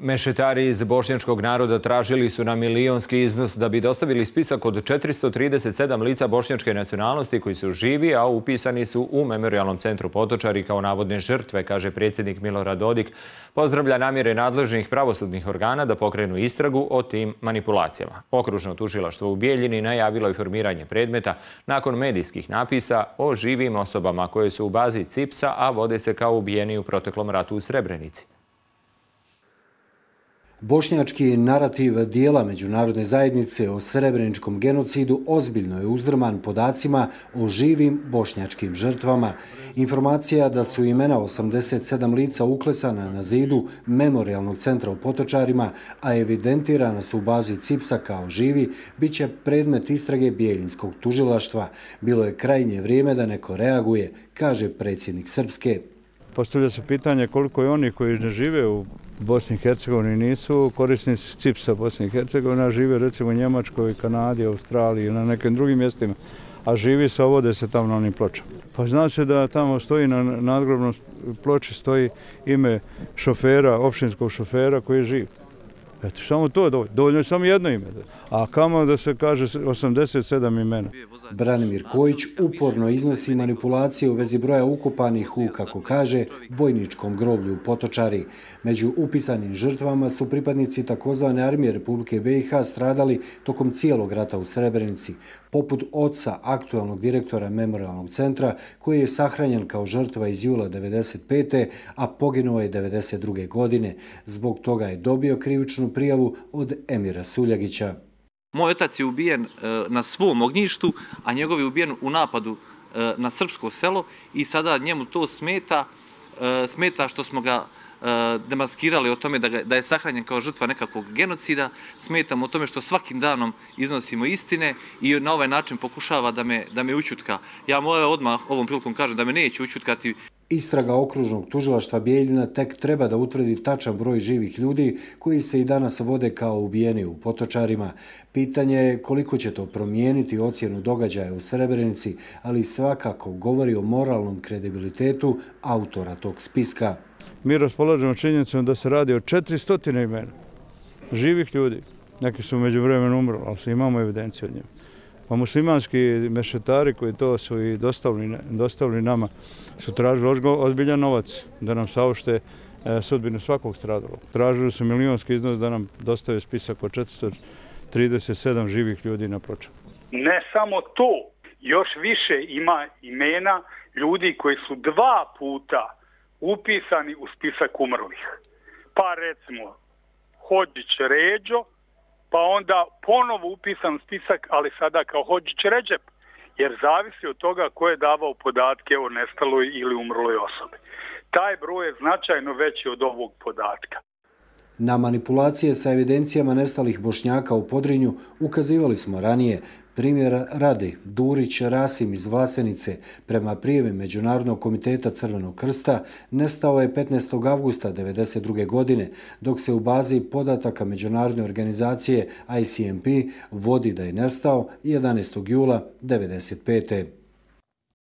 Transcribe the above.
Mešetari iz bošnjačkog naroda tražili su na milionski iznos da bi dostavili spisak od 437 lica bošnjačke nacionalnosti koji su živi, a upisani su u Memorijalnom centru Potočari kao navodne žrtve, kaže predsjednik Milorad Dodik. Pozdravlja namjere nadležnih pravosudnih organa da pokrenu istragu o tim manipulacijama. Okružno tužilaštvo u Bijeljini najavilo je formiranje predmeta nakon medijskih napisa o živim osobama koje su u bazi CIPS-a, a vode se kao ubijeni u proteklom ratu u Srebrenici. Bošnjački narativ dijela međunarodne zajednice o srebreničkom genocidu ozbiljno je uzdrman podacima o živim bošnjačkim žrtvama. Informacija da su imena 87 lica uklesana na zidu Memorijalnog centra u Potočarima, a evidentirana su u bazi CIPS-a kao živi, bit će predmet istrage Bijeljinskog tužilaštva. Bilo je krajnje vrijeme da neko reaguje, kaže predsjednik Srpske. Postavlja se pitanje koliko je oni koji ne žive u Bosni i Hercegovini nisu korisnici CIPS-a Bosni i Hercegovina, žive recimo u Njemačkoj, Kanadi, Australiji ili na nekim drugim mjestima, a živi se ovode se tamo na onim pločama. Pa zna se da tamo stoji na nadgrobnoj ploči stoji ime šofera, opštinskog šofera koji je živ. Eto, samo to dovoljno je samo jedno ime. A kamo da se kaže 87 imena. Branimir Kojić uporno iznosi manipulacije u vezi broja ukopanih u, kako kaže, vojničkom groblju u Potočari. Među upisanim žrtvama su pripadnici takozvane armije Republike BiH stradali tokom cijelog rata u Srebrenici, poput oca aktualnog direktora Memorijalnog centra koji je sahranjen kao žrtva iz jula 1995. a poginuo je 1992. godine. Zbog toga je dobio krivičnu prijavu od Emira Suljagića. Moj otac je ubijen na svom ognjištu, a njegov je ubijen u napadu na srpsko selo i sada njemu to smeta što smo ga demaskirali o tome da je sahranjen kao žrtva nekakvog genocida, smetamo o tome što svakim danom iznosimo istine i na ovaj način pokušava da me ućutka. Ja moje odmah ovom prilikom kažem da me neće ućutkati. Istraga okružnog tužilaštva Bijeljina tek treba da utvrdi tačan broj živih ljudi koji se i danas vode kao ubijeni u Potočarima. Pitanje je koliko će to promijeniti ocjenu događaja u Srebrenici, ali svakako govori o moralnom kredibilitetu autora tog spiska. Mi raspolažemo činjenicom da se radi o 400 imena živih ljudi. Neki su međuvremenu umrli, ali imamo evidenciju od njima. Pa muslimanski mešetari koji to su i dostavili nama su tražili ozbiljan novac da nam saopšte sudbinu svakog stradalog. Tražili su milionski iznos da nam dostave spisak od 437 živih ljudi na pločama. Ne samo to, još više ima imena ljudi koji su 2 puta upisani u spisak umrlih. Pa recimo Hodžić Ređo, pa onda ponovo upisan spisak, ali sada kao Hodžić Ređep, jer zavisi od toga ko je davao podatke o nestaloj ili umrloj osobi. Taj broj je značajno veći od ovog podatka. Na manipulacije sa evidencijama nestalih Bošnjaka u Podrinju ukazivali smo ranije. Primjer radi, Durić Rasim iz Vlasenice, prema prijavi Međunarodnog komiteta Crvenog krsta, nestao je 15. avgusta 1992. godine, dok se u bazi podataka međunarodne organizacije ICMP vodi da je nestao 11. jula 1995.